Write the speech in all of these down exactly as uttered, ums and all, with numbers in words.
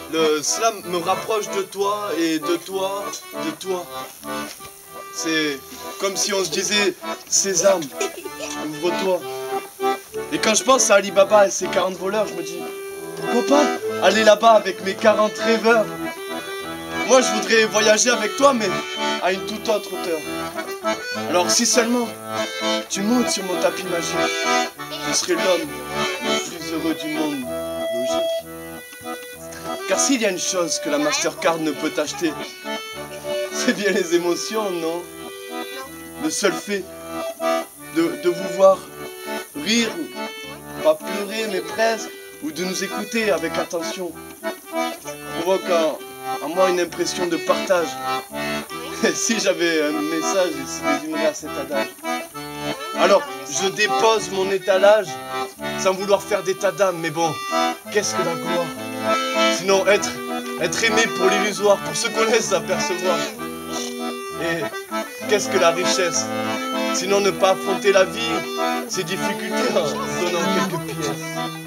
le slam me rapproche de toi et de toi, de toi. C'est comme si on se disait, Sésame, ouvre-toi. Et quand je pense à Ali Baba et ses quarante voleurs, je me dis, pourquoi pas aller là-bas avec mes quarante rêveurs? Moi, je voudrais voyager avec toi, mais à une toute autre hauteur. Alors, si seulement tu montes sur mon tapis magique, je serai l'homme le plus heureux du monde. Logique. Car s'il y a une chose que la Mastercard ne peut acheter, c'est bien les émotions, non? Le seul fait de, de vous voir rire, pas pleurer, mais presque, ou de nous écouter avec attention, provoque en, en moi une impression de partage. Et si j'avais un message, il se résumerait à cet adage. Alors, je dépose mon étalage, sans vouloir faire d'état d'âme, mais bon, qu'est-ce que la gloire? Sinon, être, être aimé pour l'illusoire, pour se connaître, s'apercevoir. Et qu'est-ce que la richesse? Sinon, ne pas affronter la vie, ses difficultés en donnant quelques pièces.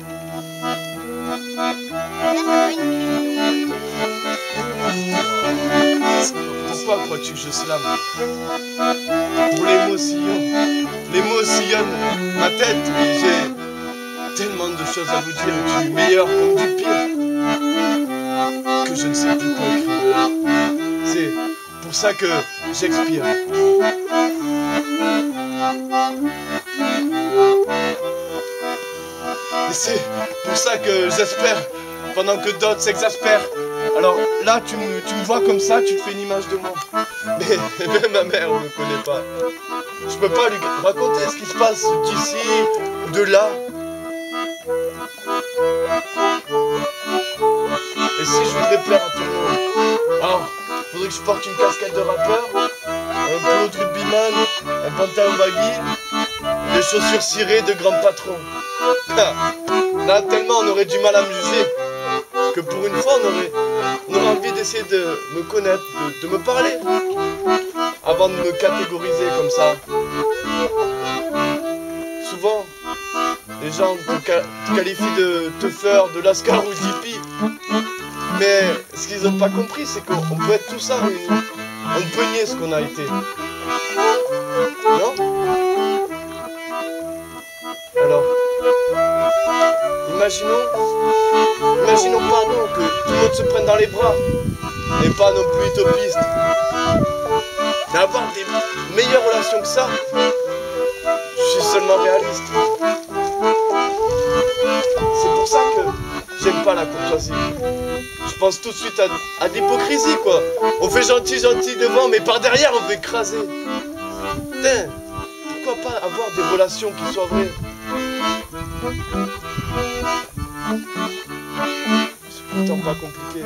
Pourquoi crois-tu que je slame? Pour les mots sillonnent, les mots sillonnent ma tête, et j'ai tellement de choses à vous dire, du meilleur comme du pire, que je ne sais plus quoi écrire. C'est pour ça que j'expire. Et c'est pour ça que j'espère, pendant que d'autres s'exaspèrent. Alors là, tu me, tu me vois comme ça, tu te fais une image de moi. Mais même ma mère ne me connaît pas. Je peux pas lui raconter ce qui se passe d'ici, de là. Et si je voudrais plaire à tout le monde, alors, faudrait que je porte une casquette de rappeur, un polo de rugbyman, un pantalon baggy, des chaussures cirées de grand patron. Là, tellement on aurait du mal à me juger que pour une fois, on aurait, on aurait envie d'essayer de me connaître, de, de me parler, avant de me catégoriser comme ça. Souvent, les gens te, te qualifient de teufeur, de lascar ou d'hippie. Mais ce qu'ils n'ont pas compris, c'est qu'on peut être tout ça réunis. On peut nier ce qu'on a été. Non? Alors, imaginons, imaginons pas non que tout le monde se prenne dans les bras, et pas non plus utopiste. Mais avoir des meilleures relations que ça, je suis seulement réaliste. C'est pour ça que j'aime pas la courtoisie. Je pense tout de suite à, à de l'hypocrisie, quoi. On fait gentil, gentil devant, mais par derrière, on veut écraser. Putain, pourquoi pas avoir des relations qui soient vraies? C'est pourtant pas compliqué.